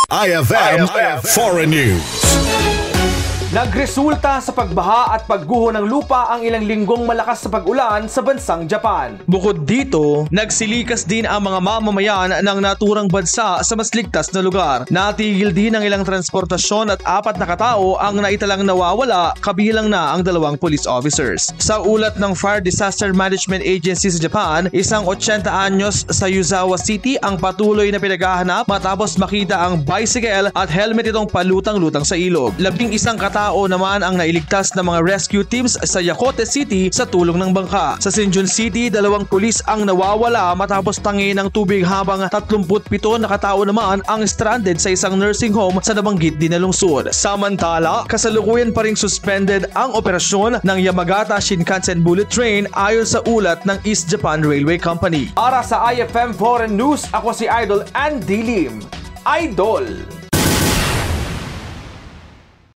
IFM Foreign News. Nagresulta sa pagbaha at pagguho ng lupa ang ilang linggong malakas sa pag-ulan sa bansang Japan. Bukod dito, nagsilikas din ang mga mamamayan ng naturang bansa sa mas ligtas na lugar. Natigil din ang ilang transportasyon at 4 na katao ang naitalang nawawala, kabilang na ang 2 police officers. Sa ulat ng Fire Disaster Management Agency sa Japan, isang 80 anyos sa Yuzawa City ang patuloy na pinaghahanap matapos makita ang bicycle at helmet itong palutang-lutang sa ilog. 11 katao naman ang nailigtas ng mga rescue teams sa Yokote City sa tulong ng bangka. Sa Sinjun City, 2 pulis ang nawawala matapos tangin ng tubig habang 37 na katao naman ang stranded sa isang nursing home sa nabanggit din na lungsod. Samantala, kasalukuyan pa ring suspended ang operasyon ng Yamagata Shinkansen Bullet Train ayon sa ulat ng East Japan Railway Company. Para sa IFM Foreign News, ako si Idol Andy Lim. Idol!